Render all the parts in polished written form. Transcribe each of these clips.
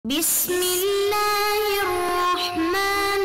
بسم اللہ الرحمن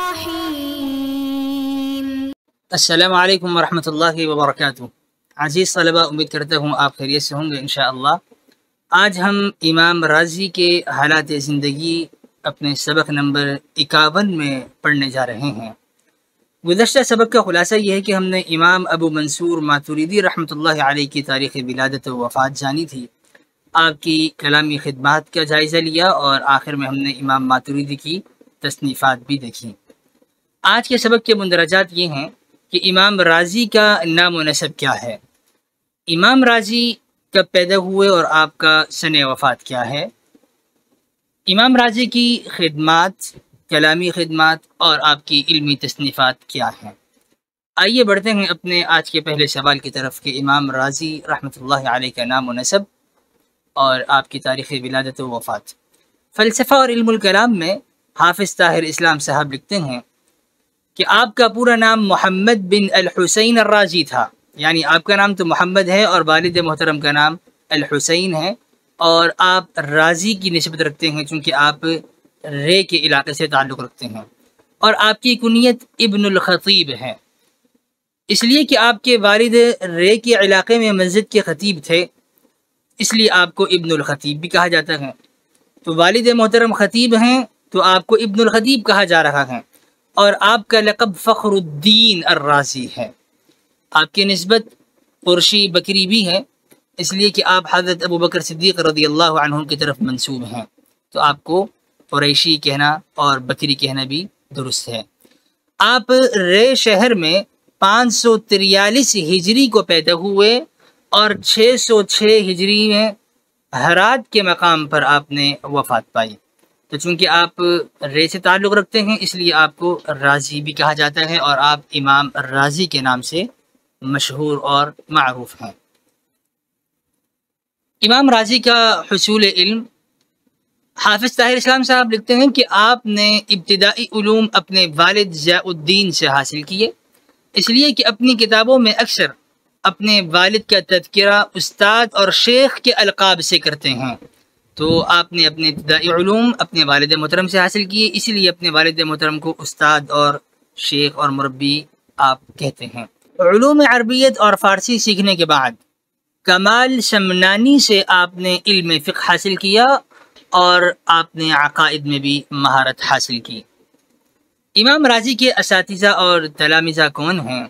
الرحیم۔ السلام علیکم ورحمۃ اللہ وبرکاتہ۔ عزیز طلبہ، امید کرتا ہوں آپ خیریت سے ہوں گے انشاءاللہ۔ آج ہم امام رازی کے حالات زندگی اپنے سبق نمبر 51 میں پڑھنے جا رہے ہیں۔ گزشتہ سبق کا خلاصہ یہ ہے کہ ہم نے امام ابو منصور ماتوریدی رحمۃ اللہ علیہ کی تاریخ ولادت و وفات جانی تھی، آپ کی کلامی خدمات کا جائزہ لیا، اور آخر میں ہم نے امام ماتوریدی کی تصنیفات بھی دیکھی۔ آج کے سبق کے مندرجات یہ ہیں کہ امام رازی کا نام و نسب کیا ہے، امام رازی کب پیدا ہوئے اور آپ کا سن وفات کیا ہے، امام رازی کی خدمات، کلامی خدمات اور آپ کی علمی تصنیفات کیا ہیں۔ آئیے بڑھتے ہیں اپنے آج کے پہلے سوال کی طرف کہ امام رازی رحمۃ اللہ علیہ کا نام و نسب اور آپ کی تاریخ ولادت و وفات۔ فلسفہ اور علم الکلام میں حافظ طاہر اسلام صاحب لکھتے ہیں کہ آپ کا پورا نام محمد بن الحسین الرازی تھا، یعنی آپ کا نام تو محمد ہے اور والد محترم کا نام الحسین ہے، اور آپ رازی کی نسبت رکھتے ہیں چونکہ آپ رے کے علاقے سے تعلق رکھتے ہیں، اور آپ کی کنیت ابن الخطیب ہے، اس لیے کہ آپ کے والد رے کے علاقے میں مسجد کے خطیب تھے، اس لیے آپ کو ابن الخطیب بھی کہا جاتا ہے۔ تو والد محترم خطیب ہیں تو آپ کو ابن الخطیب کہا جا رہا ہے، اور آپ کا لقب فخر الدین الرازی ہے۔ آپ کی نسبت قرشی بکری بھی ہے، اس لیے کہ آپ حضرت ابو بکر صدیق رضی اللہ عنہ کی طرف منسوب ہیں، تو آپ کو قریشی کہنا اور بکری کہنا بھی درست ہے۔ آپ رے شہر میں 543 ہجری کو پیدا ہوئے اور 606 ہجری میں ہرات کے مقام پر آپ نے وفات پائی۔ تو چونکہ آپ رے سے تعلق رکھتے ہیں اس لیے آپ کو رازی بھی کہا جاتا ہے، اور آپ امام رازی کے نام سے مشہور اور معروف ہیں۔ امام رازی کا حصول علم، حافظ طاہر اسلام صاحب لکھتے ہیں کہ آپ نے ابتدائی علوم اپنے والد ضیاء الدین سے حاصل کیے، اس لیے کہ اپنی کتابوں میں اکثر اپنے والد کا تذکرہ استاد اور شیخ کے القاب سے کرتے ہیں۔ تو آپ نے اپنے ابتدائی علوم اپنے والد محترم سے حاصل کیے، اسی لیے اپنے والد محترم کو استاد اور شیخ اور مربی آپ کہتے ہیں۔ علوم عربیت اور فارسی سیکھنے کے بعد کمال شمنانی سے آپ نے علم فقہ حاصل کیا، اور آپ نے عقائد میں بھی مہارت حاصل کی۔ امام رازی کے اساتذہ اور تلامذہ کون ہیں؟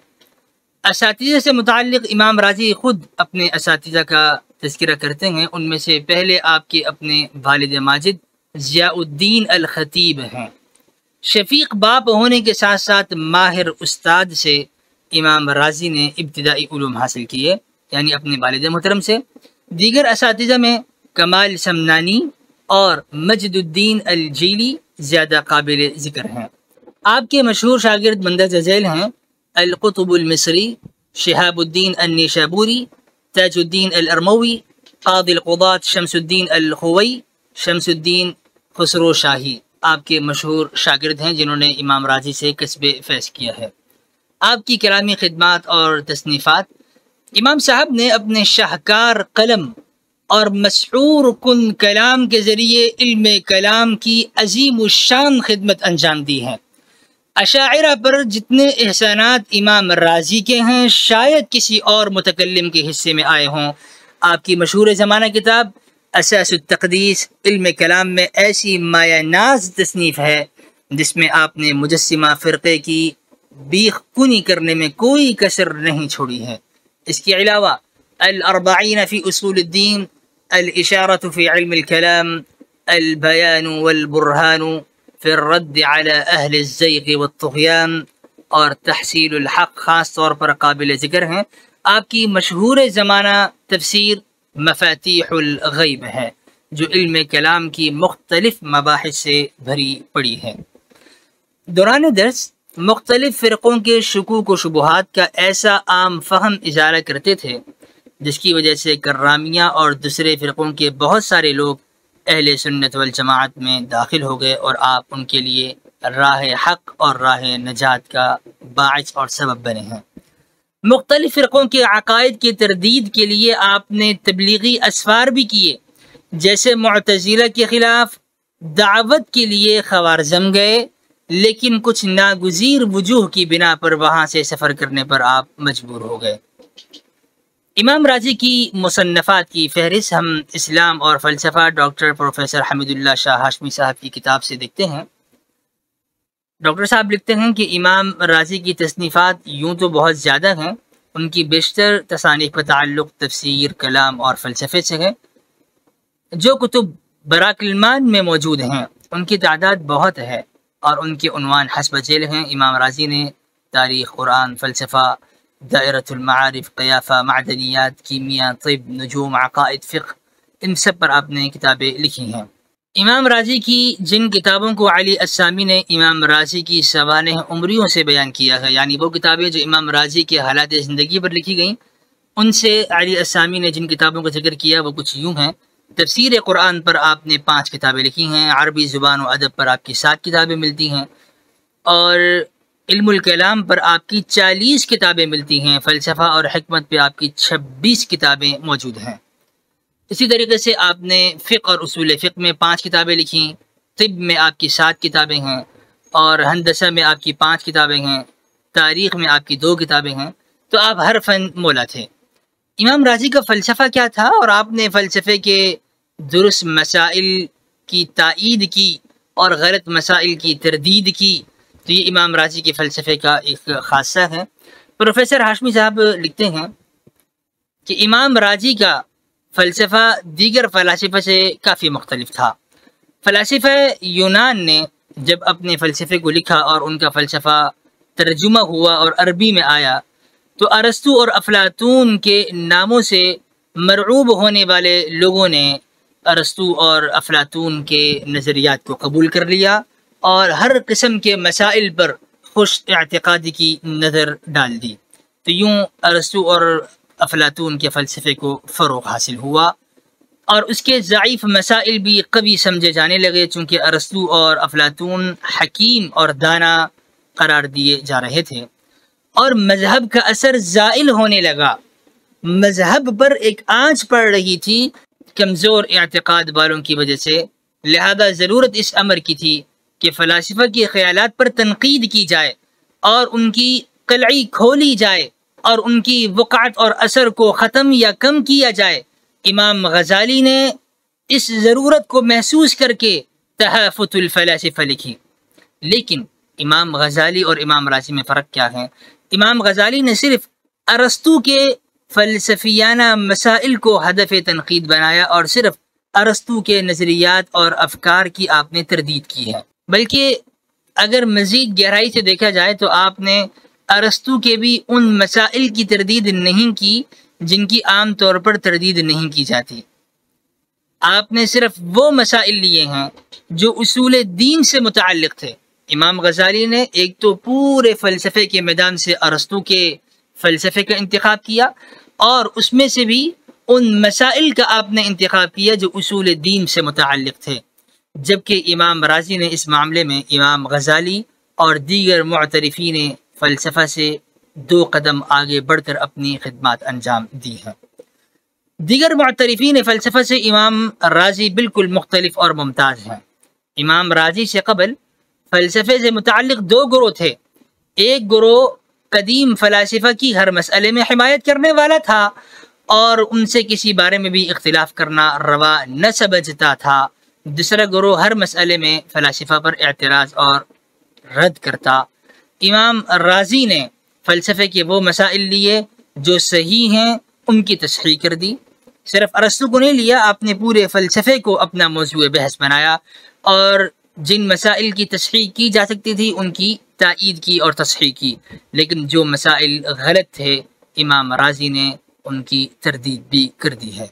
اساتذہ سے متعلق امام رازی خود اپنے اساتذہ کا تذکرہ کرتے ہیں، ان میں سے پہلے آپ کے اپنے والد ماجد ضیاء الدین الخطیب ہیں۔ شفیق باپ ہونے کے ساتھ ساتھ ماہر استاد سے امام رازی نے ابتدائی علوم حاصل کیے، یعنی اپنے والد محترم سے۔ دیگر اساتذہ میں کمال شمنانی اور مجد الدین الجیلی زیادہ قابل ذکر ہیں۔ آپ کے مشہور شاگرد مندرجہ ذیل ہیں القطب المصری، شہاب الدین النیشابوری، تاج الدین الارموی، قاضی القضات شمس الدین الخوئی، شمس الدین خسرو شاہی آپ کے مشہور شاگرد ہیں جنہوں نے امام رازی سے کسب فیض کیا ہے۔ آپ کی کلامی خدمات اور تصنیفات، امام صاحب نے اپنے شاہکار قلم اور مسحور کن کلام کے ذریعے علم کلام کی عظیم الشان خدمت انجام دی ہے۔ اشاعرہ پر جتنے احسانات امام رازی کے ہیں شاید کسی اور متکلم کے حصے میں آئے ہوں۔ آپ کی مشہور زمانہ کتاب اساس التقدیس علم کلام میں ایسی مایہ ناز تصنیف ہے جس میں آپ نے مجسمہ فرقے کی بیخ کنی کرنے میں کوئی کسر نہیں چھوڑی ہے۔ اس کے علاوہ الاربعین فی اصول الدین، الاشارۃ فی علم الکلام، البیان والبرہان فی الرد علی اہل الزیغ والطغیان اور تحصیل الحق خاص طور پر قابل ذکر ہیں۔ آپ کی مشہور زمانہ تفسیر مفاتیح الغیب ہے جو علم کلام کی مختلف مباحث سے بھری پڑی ہے۔ دوران درس مختلف فرقوں کے شکوک و شبہات کا ایسا عام فہم اجارہ کرتے تھے جس کی وجہ سے کرامیہ اور دوسرے فرقوں کے بہت سارے لوگ اہل سنت والجماعت میں داخل ہو گئے، اور آپ ان کے لیے راہ حق اور راہ نجات کا باعث اور سبب بنے ہیں۔ مختلف فرقوں کے عقائد کی تردید کے لیے آپ نے تبلیغی اسفار بھی کیے، جیسے معتزلہ کے خلاف دعوت کے لیے خوارزم گئے، لیکن کچھ ناگزیر وجوہ کی بنا پر وہاں سے سفر کرنے پر آپ مجبور ہو گئے۔ امام رازی کی مصنفات کی فہرست ہم اسلام اور فلسفہ ڈاکٹر پروفیسر حمید اللہ شاہ ہاشمی صاحب کی کتاب سے دیکھتے ہیں۔ ڈاکٹر صاحب لکھتے ہیں کہ امام رازی کی تصنیفات یوں تو بہت زیادہ ہیں، ان کی بیشتر تصانیف کا تعلق تفسیر، کلام اور فلسفے سے ہے۔ جو کتب براک المان میں موجود ہیں ان کی تعداد بہت ہے اور ان کے عنوان حسب ذیل ہیں۔ امام رازی نے تاریخ، قرآن، فلسفہ، دائرۃ المعارف، قیافہ، معدنیات، کیمیا، طب، نجوم، عقائد، فقہ، ان سب پر آپ نے کتابیں لکھی ہیں۔ امام رازی کی جن کتابوں کو علی السامی نے امام رازی کی سوانح عمریوں سے بیان کیا ہے، یعنی وہ کتابیں جو امام رازی کے حالات زندگی پر لکھی گئیں، ان سے علی السامی نے جن کتابوں کا ذکر کیا وہ کچھ یوں ہیں۔ تفسیر قرآن پر آپ نے 5 کتابیں لکھی ہیں، عربی زبان و ادب پر آپ کی 7 کتابیں ملتی ہیں، اور علم الکلام پر آپ کی 40 کتابیں ملتی ہیں، فلسفہ اور حکمت پہ آپ کی 26 کتابیں موجود ہیں۔ اسی طریقے سے آپ نے فقہ اور اصول فقہ میں 5 کتابیں لکھیں، طب میں آپ کی 7 کتابیں ہیں، اور ہندسہ میں آپ کی 5 کتابیں ہیں، تاریخ میں آپ کی 2 کتابیں ہیں، تو آپ ہر فن مولا تھے۔ امام رازی کا فلسفہ کیا تھا؟ اور آپ نے فلسفے کے درست مسائل کی تائید کی اور غلط مسائل کی تردید کی، تو یہ امام رازی کے فلسفے کا ایک خاصہ ہے۔ پروفیسر ہاشمی صاحب لکھتے ہیں کہ امام رازی کا فلسفہ دیگر فلاسفہ سے کافی مختلف تھا۔ فلاسفہ یونان نے جب اپنے فلسفے کو لکھا اور ان کا فلسفہ ترجمہ ہوا اور عربی میں آیا، تو ارسطو اور افلاطون کے ناموں سے مرعوب ہونے والے لوگوں نے ارسطو اور افلاطون کے نظریات کو قبول کر لیا اور ہر قسم کے مسائل پر خوش اعتقادی کی نظر ڈال دی۔ تو یوں ارسطو اور افلاطون کے فلسفے کو فروغ حاصل ہوا، اور اس کے ضعیف مسائل بھی قوی سمجھے جانے لگے، چونکہ ارسطو اور افلاطون حکیم اور دانا قرار دیے جا رہے تھے، اور مذہب کا اثر زائل ہونے لگا۔ مذہب پر ایک آنچ پڑ رہی تھی کمزور اعتقاد والوں کی وجہ سے، لہذا ضرورت اس امر کی تھی کہ فلاسفہ کے خیالات پر تنقید کی جائے اور ان کی قلعی کھولی جائے اور ان کی وقعت اور اثر کو ختم یا کم کیا جائے۔ امام غزالی نے اس ضرورت کو محسوس کر کے تحافت الفلاسفہ لکھی۔ لیکن امام غزالی اور امام رازی میں فرق کیا ہے؟ امام غزالی نے صرف ارسطو کے فلسفیانہ مسائل کو ہدف تنقید بنایا اور صرف ارسطو کے نظریات اور افکار کی آپ نے تردید کی ہے، بلکہ اگر مزید گہرائی سے دیکھا جائے تو آپ نے ارسطو کے بھی ان مسائل کی تردید نہیں کی جن کی عام طور پر تردید نہیں کی جاتی۔ آپ نے صرف وہ مسائل لیے ہیں جو اصول دین سے متعلق تھے۔ امام غزالی نے ایک تو پورے فلسفے کے میدان سے ارسطو کے فلسفے کا انتخاب کیا، اور اس میں سے بھی ان مسائل کا آپ نے انتخاب کیا جو اصول دین سے متعلق تھے، جبکہ امام رازی نے اس معاملے میں امام غزالی اور دیگر معترفین فلسفہ سے 2 قدم آگے بڑھ کر اپنی خدمات انجام دی ہیں۔ دیگر معترفین فلسفہ سے امام رازی بالکل مختلف اور ممتاز ہیں۔ امام رازی سے قبل فلسفے سے متعلق 2 گروہ تھے۔ ایک گروہ قدیم فلاسفہ کی ہر مسئلے میں حمایت کرنے والا تھا اور ان سے کسی بارے میں بھی اختلاف کرنا روا نہ سمجھتا تھا۔ دوسرا گروہ ہر مسئلے میں فلاسفہ پر اعتراض اور رد کرتا۔ امام رازی نے فلسفے کے وہ مسائل لیے جو صحیح ہیں، ان کی تصحیح کر دی۔ صرف ارسطو کو نہیں لیا، آپ نے پورے فلسفے کو اپنا موضوع بحث بنایا، اور جن مسائل کی تصحیح کی جا سکتی تھی ان کی تائید کی اور تصحیح کی، لیکن جو مسائل غلط تھے امام رازی نے ان کی تردید بھی کر دی ہے۔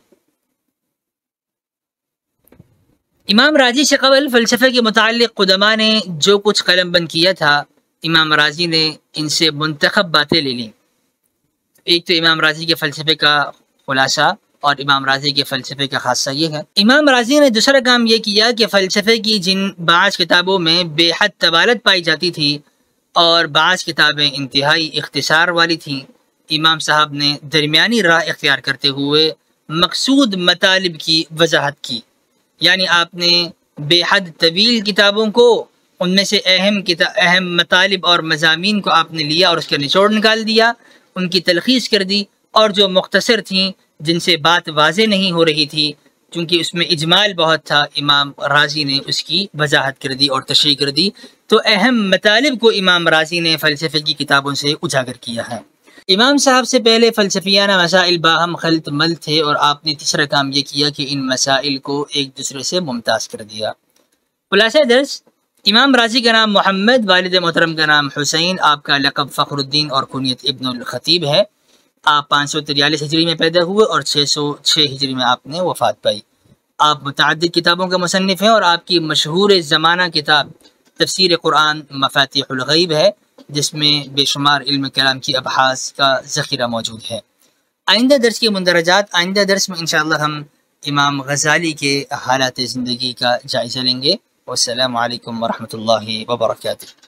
امام رازی سے قبل فلسفے کے متعلق قدماء نے جو کچھ قلم بند کیا تھا، امام رازی نے ان سے منتخب باتیں لے لیں۔ ایک تو امام رازی کے فلسفے کا خلاصہ اور امام رازی کے فلسفے کا خاصہ یہ ہے۔ امام رازی نے دوسرا کام یہ کیا کہ فلسفے کی جن بعض کتابوں میں بے حد طوالت پائی جاتی تھی اور بعض کتابیں انتہائی اختصار والی تھیں، امام صاحب نے درمیانی راہ اختیار کرتے ہوئے مقصود مطالب کی وضاحت کی۔ یعنی آپ نے بے حد طویل کتابوں کو، ان میں سے اہم مطالب اور مضامین کو آپ نے لیا اور اس کا نچوڑ نکال دیا، ان کی تلخیص کر دی، اور جو مختصر تھیں جن سے بات واضح نہیں ہو رہی تھی کیونکہ اس میں اجمال بہت تھا، امام رازی نے اس کی وضاحت کر دی اور تشریح کر دی۔ تو اہم مطالب کو امام رازی نے فلسفے کی کتابوں سے اجاگر کیا ہے۔ امام صاحب سے پہلے فلسفیانہ مسائل باہم خلط ملط تھے، اور آپ نے تیسرا کام یہ کیا کہ ان مسائل کو ایک دوسرے سے ممتاز کر دیا۔ خلاصہ درس، امام رازی کا نام محمد، والد محترم کا نام حسین، آپ کا لقب فخر الدین اور کنیت ابن الخطیب ہے۔ آپ 543 ہجری میں پیدا ہوئے اور 606 ہجری میں آپ نے وفات پائی۔ آپ متعدد کتابوں کے مصنف ہیں، اور آپ کی مشہور زمانہ کتاب تفسیر قرآن مفاتیح الغیب ہے، جس میں بے شمار علم کلام کی ابحاث کا ذخیرہ موجود ہے۔ آئندہ درس کے مندرجات، آئندہ درس میں انشاءاللہ ہم امام غزالی کے حالات زندگی کا جائزہ لیں گے۔ والسلام علیکم ورحمۃ اللہ وبرکاتہ۔